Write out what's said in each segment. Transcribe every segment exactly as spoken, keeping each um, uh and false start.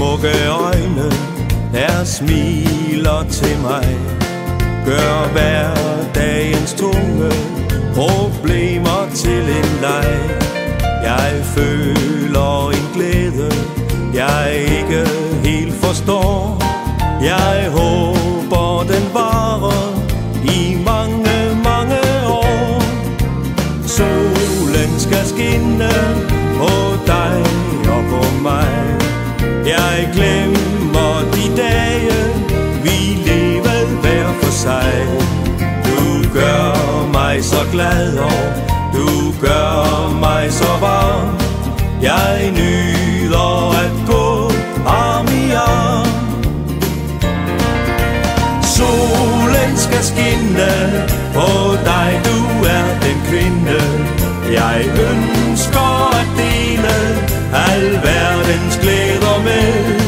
smukke øjne, der smiler til mig, gør hverdagens tunge problemer til en leg. Jeg føler en glæde, jeg ikke helt forstår. Jeg håber den varer i mange, mange år. Solen skal skinne på dig og på mig. Jeg glemmer de dage, vi levede hver for sig. Du gør mig så glad, og du gør mig så varm. Jeg nyder at gå arm i arm. Solen skal skinne på dig, du er den kvinde jeg ønsker at dele al verdens glæder med.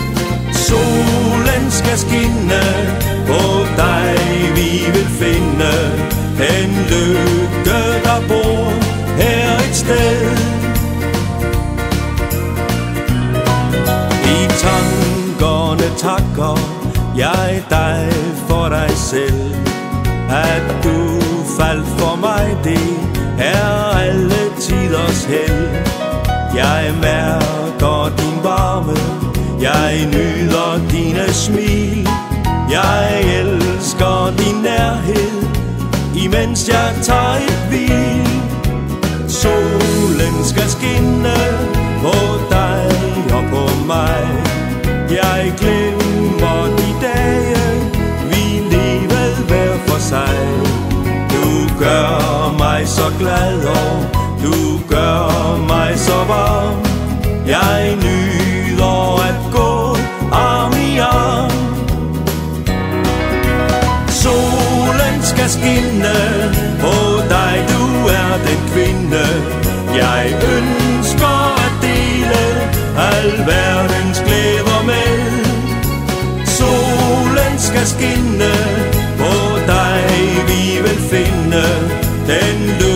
Solen skal skinne på dig, vi vil finde den lykke, der bor her et sted. I tankerne takker jeg dig for dig selv. At du faldt for mig, det er alle tiders held. Jeg mærker din varme, jeg nyder dine smil. Jeg elsker din nærhed, imens jeg tager et hvil. Solen skal skinne på dig og på mig. Jeg glemmer de dage, vi levede hver for sig. Du gør mig så glad, og du gør mig så varm. Jeg nyder at gå arm i arm. Solen skal skinne på dig, du er den kvinde jeg ønsker at dele al verdens glæder med. Solen skal skinne på dig, vi vil finde den lykke,